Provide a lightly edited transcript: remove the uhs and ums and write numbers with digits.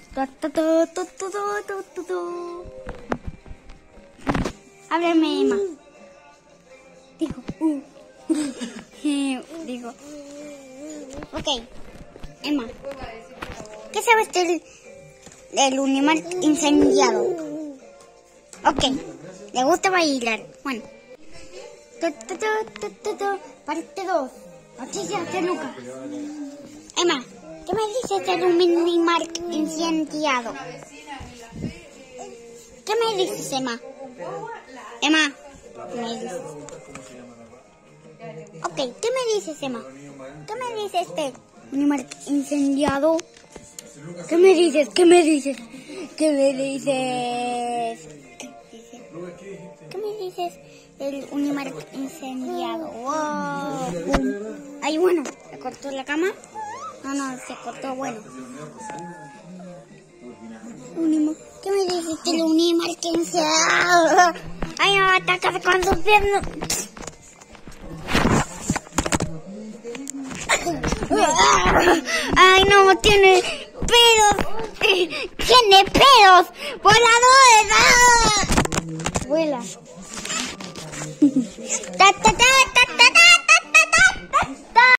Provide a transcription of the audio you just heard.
Háblame, Emma. Dijo. Dijo. Ok, Emma. ¿Qué sabes del Unimark incendiado? Ok, le gusta bailar. Bueno. Parte 2. Noticias de Lucas. Emma, ¿qué me dices del Unimark incendiado? ¿Qué me dices, Emma? Emma, ¿qué me dices? Ok, ¿qué me dices, Emma? ¿Qué me dices del Unimark incendiado? ¿Qué me dices? ¿Qué me dices? ¿Qué me dices? ¿Qué me dices del Unimark incendiado? ¡Wow! Ay, bueno, ¿se cortó la cama? No, se cortó, bueno. ¿Qué me dices del Unimark incendiado? Ay, no, ataca conduciendo. Ay, no, tiene pedos. Tiene pedos. Voladores. Vuela. Ta, ta, ta.